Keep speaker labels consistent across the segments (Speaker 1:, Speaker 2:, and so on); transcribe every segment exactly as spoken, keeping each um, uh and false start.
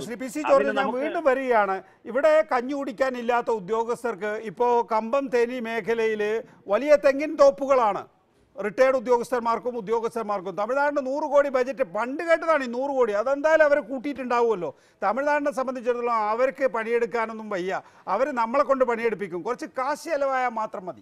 Speaker 1: Shri P C George, ഞാൻ വീണ്ടും വരികയാണ്. ഇവിടെ കഞ്ഞി കുടിക്കാനില്ലാത്ത ഉദ്യോഗസ്ഥർക്ക് ഇപ്പോൾ കമ്പം തേനി മേഖലയിൽ വലിയ തെങ്ങിൻ തോപ്പുകളാണ് റിട്ടയർഡ് ഉദ്യോഗസ്ഥന്മാർക്കും ഉദ്യോഗസ്ഥന്മാർക്കും. തമിഴ്നാടിന് നൂറ് കോടി ബജറ്റ് പണ്ട് കേട്ടതാണ് ഈ നൂറ് കോടി. അതെന്തായാലും അവർ കൂട്ടിയിട്ടുണ്ടാവുമല്ലോ. തമിഴ്നാടിനെ സംബന്ധിച്ചിടത്തോളം അവർക്ക് പണിയെടുക്കാനൊന്നും വയ്യ. അവർ നമ്മളെ കൊണ്ട് പണിയെടുപ്പിക്കും. കുറച്ച് കാശ് ചെലവായാൽ മാത്രം മതി.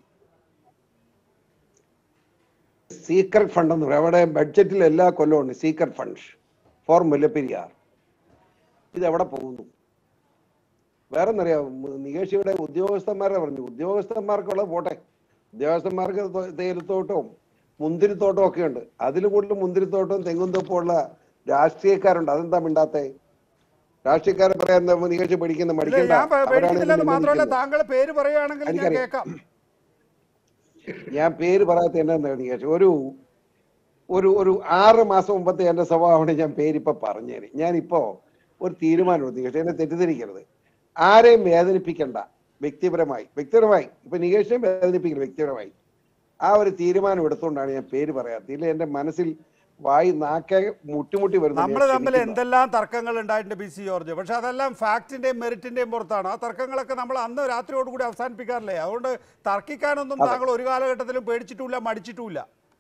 Speaker 2: സീക്രട്ട് ഫണ്ട് എന്ന് പറയും. അവിടെ ബഡ്ജറ്റിൽ എല്ലാ കൊല്ലവും ഉണ്ട് സീക്രട്ട് ഫണ്ട് ഫോർ മുല്ലപ്പെരിയാർ. ഇതെവിടെ പോകുന്നു? വേറെ എന്നറിയാം, നികേഷിയുടെ ഉദ്യോഗസ്ഥന്മാരെ പറഞ്ഞു, ഉദ്യോഗസ്ഥന്മാർക്കുള്ളത് പോട്ടെ, ഉദ്യോഗസ്ഥന്മാർക്ക് തേയിലത്തോട്ടവും മുന്തിരിത്തോട്ടവും ഒക്കെ ഉണ്ട്. അതിൽ കൂടുതൽ മുന്തിരിത്തോട്ടവും തെങ്ങും തോപ്പും ഉള്ള രാഷ്ട്രീയക്കാരുണ്ട്. അതെന്താ മിണ്ടാത്തെ? രാഷ്ട്രീയക്കാരെ പറയാൻ നികേഷ് പഠിക്കുന്ന മടിക്കണ്ട. ഞാൻ പേര് പറയാത്ത എന്നാ നികേഷ്, ഒരു ഒരു ഒരു ആറ് മാസം മുമ്പത്തെ എന്റെ സ്വഭാവമാണ് ഞാൻ പേരിപ്പോ പറഞ്ഞേന്. ഞാനിപ്പോ ഒരു തീരുമാനമെടുത്തു നികേഷ്, എന്നെ തെറ്റിദ്ധരിക്കരുത്. ആരെയും വേദനിപ്പിക്കണ്ട. വ്യക്തിപരമായി വ്യക്തിപരമായി ഇപ്പൊ നികേഷിനെ വേദനിപ്പിക്കണം വ്യക്തിപരമായി. ആ ഒരു തീരുമാനം എടുത്തുകൊണ്ടാണ് ഞാൻ പേര് പറയാത്തത്. ഇല്ല, എന്റെ മനസ്സിൽ വായി നാക്കെ മുട്ടിമുട്ടി വരുന്നത്.
Speaker 1: നമ്മൾ തമ്മിൽ എന്തെല്ലാം തർക്കങ്ങൾ ഉണ്ടായിട്ടുണ്ട് പി സി ജോർജ്, പക്ഷെ അതെല്ലാം ഫാക്ടിന്റെയും മെറിറ്റിന്റെയും പുറത്താണ്. ആ തർക്കങ്ങളൊക്കെ നമ്മൾ അന്ന് രാത്രിയോടുകൂടി അവസാനിപ്പിക്കാറില്ലേ? അതുകൊണ്ട് തർക്കിക്കാനൊന്നും താങ്കൾ ഒരു കാലഘട്ടത്തിലും പേടിച്ചിട്ടില്ല, മടിച്ചിട്ടില്ല.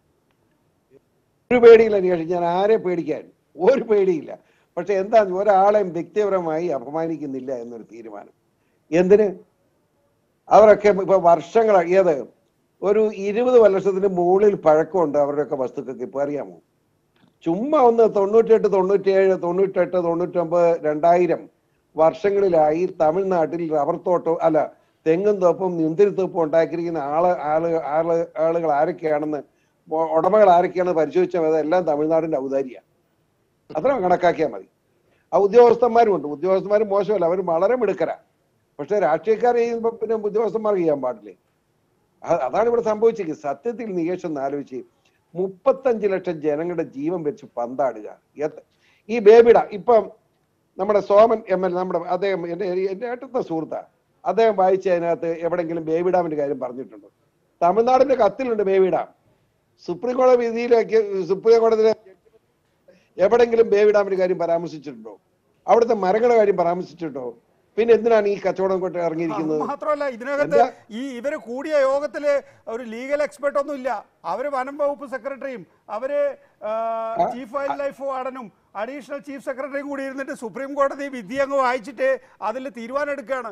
Speaker 2: ഒരു പേടിയില്ല നികേഷ്, ഞാൻ ആരെ പേടിക്കാൻ ഒരു പേടിയില്ല. പക്ഷെ എന്താ, ഒരാളെയും വ്യക്തിപരമായി അപമാനിക്കുന്നില്ല എന്നൊരു തീരുമാനം. എന്തിന്? അവരൊക്കെ ഇപ്പൊ വർഷങ്ങൾ, ഏത് ഒരു ഇരുപത് വർഷത്തിന് മുകളിൽ പഴക്കമുണ്ട് അവരുടെയൊക്കെ വസ്തുക്കൾക്ക്. ഇപ്പൊ അറിയാമോ? ചുമ്മാ ഒന്ന് തൊണ്ണൂറ്റെട്ട് തൊണ്ണൂറ്റിയേഴ് തൊണ്ണൂറ്റെട്ട് തൊണ്ണൂറ്റൊമ്പത് രണ്ടായിരം വർഷങ്ങളിലായി തമിഴ്നാട്ടിൽ റബ്ബർ തോട്ടം അല്ല തെങ്ങും തോപ്പും മുന്തിരിത്തോപ്പും ഉണ്ടാക്കിയിരിക്കുന്ന ആള് ആള് ആള് ആളുകൾ ആരൊക്കെയാണെന്ന്, ഉടമകൾ ആരൊക്കെയാണെന്ന് പരിശോധിച്ചാൽ അതെല്ലാം തമിഴ്നാടിന്റെ ഔദാര്യമാണ്. അത്ര കണക്കാക്കിയാൽ മതി. ആ ഉദ്യോഗസ്ഥന്മാരും ഉണ്ട്. ഉദ്യോഗസ്ഥന്മാർ മോശമല്ല, അവർ വളരെ മിടുക്കരാ. പക്ഷെ രാഷ്ട്രീയക്കാർ ചെയ്യുമ്പോൾ പിന്നെ ഉദ്യോഗസ്ഥന്മാർക്ക് ചെയ്യാൻ പാടില്ലേ? അതാണ് ഇവിടെ സംഭവിച്ചത്. സത്യത്തിൽ നികേഷ് ഒന്ന് ആലോചിച്ച്, മുപ്പത്തഞ്ച് ലക്ഷം ജനങ്ങളുടെ ജീവൻ വെച്ച് പന്താടുക. ഈ ബേബിഡ ഇപ്പം നമ്മുടെ സോമൻ എം എൽ നമ്മുടെ അദ്ദേഹം എൻ്റെ എൻ്റെ ഏട്ടത്തെ സുഹൃത്താ, അദ്ദേഹം വായിച്ച അതിനകത്ത് എവിടെയെങ്കിലും ബേബി ഡാമിന്റെ കാര്യം പറഞ്ഞിട്ടുണ്ടോ? തമിഴ്നാടിന്റെ കത്തിലുണ്ട് ബേബി ഡാം. സുപ്രീം കോടതി വിധിയിലേക്ക് സുപ്രീം കോടതിയിലെ എവിടെങ്കിലും ബേബി ഡാമിന്റെ കാര്യം പരാമർശിച്ചിട്ടുണ്ടോ? അവിടുത്തെ മരങ്ങളുടെ കാര്യം പരാമർശിച്ചിട്ടുണ്ടോ? പിന്നെ എന്തിനാണ് ഈ കച്ചവടം കൊണ്ട് ഇറങ്ങിയിരിക്കുന്നത്?
Speaker 1: മാത്രമല്ല, ഇതിനകത്ത് ഈ ഇവര് കൂടിയ യോഗത്തില് ഒരു ലീഗൽ എക്സ്പെർട്ട് ഒന്നും ഇല്ല. അവര് വനം വകുപ്പ് സെക്രട്ടറിയും അവര് ചീഫ് വൈൽഡ് ലൈഫ് വാർഡനും അഡീഷണൽ ചീഫ് സെക്രട്ടറിയും കൂടി ഇരുന്നിട്ട് സുപ്രീം കോടതി വിധി അങ്ങ് വായിച്ചിട്ട് അതിൽ തീരുമാനം എടുക്കുകയാണ്.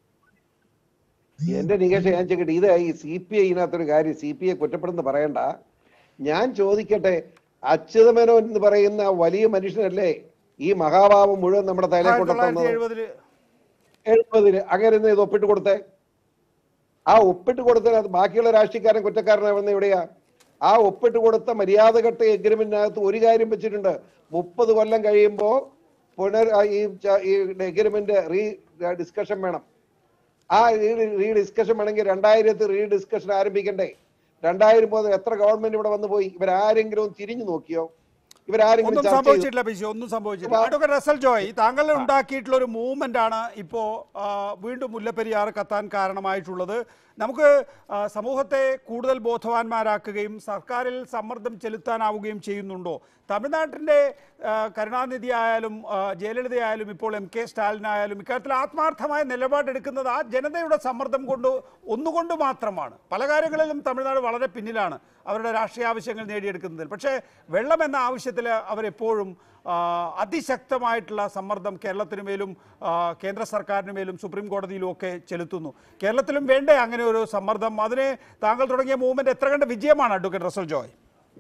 Speaker 2: എന്റെ നികേഷ്, ഞാൻ ചോദിക്കട്ടെ, ഇത് ഈ സി പി ഐ ഇതിനകത്തൊരു കാര്യം, സി പി ഐ കുറ്റപ്പെടുന്ന പറയണ്ട. ഞാൻ ചോദിക്കട്ടെ, അച്യുതമേനോൻ എന്ന് പറയുന്ന വലിയ മനുഷ്യനല്ലേ ഈ മഹാഭാവം മുഴുവൻ നമ്മുടെ തലയിൽ കൊണ്ടുവന്നത്? എഴുപതില് അങ്ങനെ ഇത് ഒപ്പിട്ട് കൊടുത്തേ. ആ ഒപ്പിട്ട് കൊടുത്തത് ബാക്കിയുള്ള രാഷ്ട്രീയക്കാരൻ കുറ്റക്കാരനാവുന്ന എവിടെയാ? ആ ഒപ്പിട്ട് കൊടുത്ത മര്യാദഘട്ട എഗ്രിമെന്റിനകത്ത് ഒരു കാര്യം വെച്ചിട്ടുണ്ട്, മുപ്പത് കൊല്ലം കഴിയുമ്പോ പുനർ ഈ എഗ്രിമെന്റ് റീ ഡിസ്കഷൻ വേണം. ആ റീ ഡിസ്കഷൻ വേണമെങ്കിൽ രണ്ടായിരത്തി റീ ഡിസ്കഷൻ ആരംഭിക്കണ്ടേ? രണ്ടായിരം മുതൽ എത്ര ഗവൺമെന്റ് ഇവിടെ വന്നു പോയി? ഇവരാരെങ്കിലും തിരിഞ്ഞു നോക്കിയോ?
Speaker 1: ഒന്നും സംഭവിച്ചിട്ടില്ല പി സി, ഒന്നും സംഭവിച്ചിട്ടില്ല. അഡ്വക്കേറ്റ് റസൽ ജോയ്, താങ്കൾ ഉണ്ടാക്കിയിട്ടുള്ള ഒരു മൂവ്മെന്റ് ആണ് ഇപ്പോൾ വീണ്ടും മുല്ലപ്പെരിയാർ കത്താൻ കാരണമായിട്ടുള്ളത്. നമുക്ക് സമൂഹത്തെ കൂടുതൽ ബോധവാന്മാരാക്കുകയും സർക്കാരിൽ സമ്മർദ്ദം ചെലുത്താനാവുകയും ചെയ്യുന്നുണ്ടോ? തമിഴ്നാട്ടിൻ്റെ കരുണാനിധി ആയാലും ജയലളിതയായാലും ഇപ്പോൾ എം കെ സ്റ്റാലിനായാലും ഇക്കാര്യത്തിൽ ആത്മാർത്ഥമായ നിലപാടെടുക്കുന്നത് ആ ജനതയുടെ സമ്മർദ്ദം കൊണ്ട് ഒന്നുകൊണ്ട് മാത്രമാണ്. പല കാര്യങ്ങളിലും തമിഴ്നാട് വളരെ പിന്നിലാണ് അവരുടെ രാഷ്ട്രീയ ആവശ്യങ്ങൾ നേടിയെടുക്കുന്നതിൽ. പക്ഷേ വെള്ളം എന്ന ആവശ്യത്തിൽ അവരെപ്പോഴും അതിശക്തമായിട്ടുള്ള സമ്മർദ്ദം കേരളത്തിനു മേലും കേന്ദ്ര സർക്കാരിന് മേലും സുപ്രീം കോടതിയിലും ഒക്കെ ചെലുത്തുന്നു. കേരളത്തിലും വേണ്ടേ അങ്ങനെ ഒരു സമ്മർദ്ദം? അതിനെ താങ്കൾ തുടങ്ങിയ മൂവ്മെന്റ് എത്ര കണ്ട വിജയമാണ് അഡ്വക്കേറ്റ് റസൽ ജോയ്?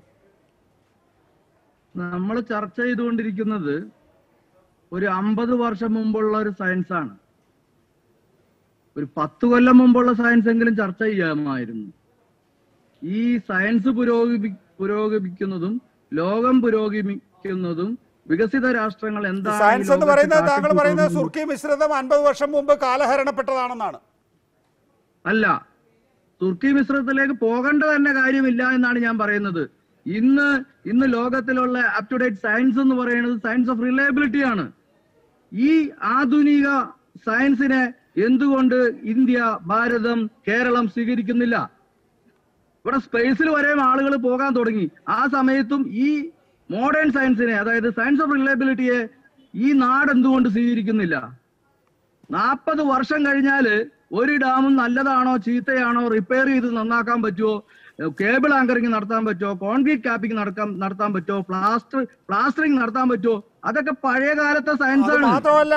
Speaker 3: നമ്മൾ ചർച്ച ചെയ്തുകൊണ്ടിരിക്കുന്നത് ഒരു അമ്പത് വർഷം മുമ്പുള്ള ഒരു സയൻസ് ആണ്. ഒരു പത്ത് കൊല്ലം മുമ്പുള്ള സയൻസ് എങ്കിലും ചർച്ച ചെയ്യാമായിരുന്നു. ഈ സയൻസ് പുരോഗമി പുരോഗമിക്കുന്നതും ലോകം പുരോഗമിക്കുന്നതും വികസിത രാഷ്ട്രങ്ങൾ എന്താണ്
Speaker 1: സയൻസ് എന്ന് പറയുന്നത് താങ്കൾ പറയുന്നത് സുർക്കി മിശ്രിതം അൻപത് വർഷം മുമ്പ് കാലഹരണപ്പെട്ടതാണെന്നാണ്.
Speaker 3: അല്ല, തുർക്കി മിശ്രിതത്തിലേക്ക് പോകേണ്ട തന്നെ കാര്യമില്ല എന്നാണ് ഞാൻ പറയുന്നത്. ഇന്ന് ഇന്ന് ലോകത്തിലുള്ള അപ് ടു ഡേറ്റ് സയൻസ് എന്ന് പറയുന്നത് സയൻസ് ഓഫ് റിലയബിലിറ്റി ആണ്. ഈ ആധുനിക സയൻസിനെ എന്തുകൊണ്ട് ഇന്ത്യ, ഭാരതം, കേരളം സ്വീകരിക്കുന്നില്ല? ഇവിടെ സ്പേസിൽ വരെ ആളുകൾ പോകാൻ തുടങ്ങി. ആ സമയത്തും ഈ മോഡേൺ സയൻസിനെ, അതായത് സയൻസ് ഓഫ് റിലയബിലിറ്റിയെ ഈ നാട് എന്തുകൊണ്ട് സ്വീകരിക്കുന്നില്ല? നാൽപ്പത് വർഷം കഴിഞ്ഞാല് ഒരു ഡാമും നല്ലതാണോ ചീത്തയാണോ, റിപ്പയർ ചെയ്ത് നന്നാക്കാൻ പറ്റുമോ, കേബിൾ ആങ്കറിങ് നടത്താൻ പറ്റുമോ, കോൺക്രീറ്റ് കാപ്പിംഗ് നടക്കാൻ നടത്താൻ പറ്റുമോ, പ്ലാസ്റ്റർ പ്ലാസ്റ്ററിങ് നടത്താൻ പറ്റുമോ? അതൊക്കെ പഴയ കാലത്തെ സയൻസ് ആണ്.
Speaker 1: മാത്രമല്ല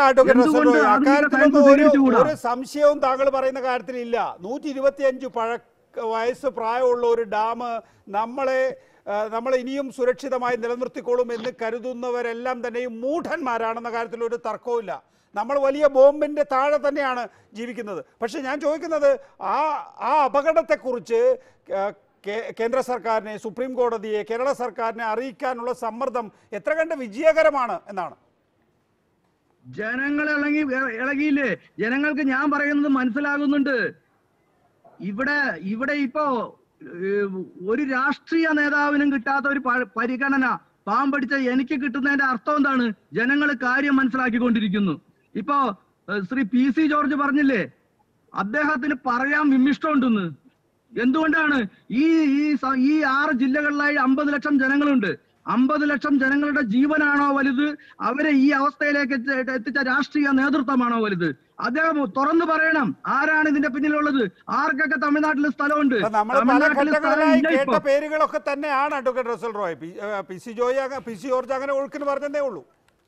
Speaker 1: ഒരു സംശയവും താങ്കൾ പറയുന്ന കാര്യത്തിൽ ഇല്ല. നൂറ്റി ഇരുപത്തി അഞ്ച് പഴ വയസ്സ് പ്രായമുള്ള ഒരു ഡാം നമ്മളെ നമ്മൾ ഇനിയും സുരക്ഷിതമായി നിലനിർത്തിക്കോളും എന്ന് കരുതുന്നവരെല്ലാം തന്നെയും മൂഢന്മാരാണെന്ന കാര്യത്തിൽ ഒരു തർക്കവുമില്ല. നമ്മൾ വലിയ ബോംബിൻ്റെ താഴെ തന്നെയാണ് ജീവിക്കുന്നത്. പക്ഷെ ഞാൻ ചോദിക്കുന്നത് ആ ആ അപകടത്തെക്കുറിച്ച് കേന്ദ്ര സർക്കാരിനെ, സുപ്രീം കോടതിയെ, കേരള സർക്കാരിനെ അറിയിക്കാനുള്ള സമ്മർദ്ദം എത്ര കണ്ട് വിജയകരമാണ് എന്നാണ്.
Speaker 3: ജനങ്ങൾ ഇളകി ഇളകിയില്ലേ? ജനങ്ങൾക്ക് ഞാൻ പറയുന്നത് മനസ്സിലാകുന്നുണ്ട്. ഇവിടെ ഇവിടെ ഇപ്പോ ഒരു രാഷ്ട്രീയ നേതാവിനും കിട്ടാത്ത ഒരു പരിഗണന പാമ്പടിച്ച എനിക്ക് കിട്ടുന്നതിന്റെ അർത്ഥം എന്താണ്? ജനങ്ങൾ കാര്യം മനസ്സിലാക്കിക്കൊണ്ടിരിക്കുന്നു. ഇപ്പോ ശ്രീ പി സി ജോർജ് പറഞ്ഞില്ലേ, അദ്ദേഹത്തിന് പറയാൻ വിമ്മിഷ്ടമുണ്ടെന്ന്. എന്തുകൊണ്ടാണ്? ഈ ഈ ആറ് ജില്ലകളിലായി അമ്പത് ലക്ഷം ജനങ്ങളുണ്ട്. അമ്പത് ലക്ഷം ജനങ്ങളുടെ ജീവനാണോ വലുത്, അവരെ ഈ അവസ്ഥയിലേക്ക് എത്തിച്ച രാഷ്ട്രീയ നേതൃത്വമാണോ വലുത്? അദ്ദേഹം തുറന്നു പറയണം ആരാണ് ഇതിന്റെ പിന്നിലുള്ളത്, ആർക്കൊക്കെ തമിഴ്നാട്ടിൽ സ്ഥലമുണ്ട്.
Speaker 1: കേട്ട പേരുകളൊക്കെ തന്നെയാണ് advocate Russel Roy. P C Joy P C George അങ്ങനെ ഒഴുക്കിന് പറഞ്ഞതേ ഉള്ളൂ.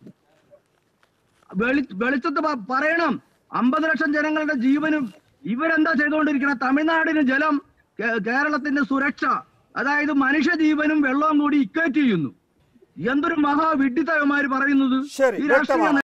Speaker 3: വെളി വെളിച്ചത്ത് പറയണം. അമ്പത് ലക്ഷം ജനങ്ങളുടെ ജീവനും ഇവരെന്താ ചെയ്തുകൊണ്ടിരിക്കണം? തമിഴ്നാടിന് ജലം, കേരളത്തിന്റെ സുരക്ഷ, അതായത് മനുഷ്യജീവനും വെള്ളവും കൂടി ഇക്വേറ്റ് ചെയ്യുന്നു. എന്തൊരു മഹാവിഡ്ഢിത്തമാര് പറയുന്നത്.
Speaker 1: ഈ രാഷ്ട്രീയ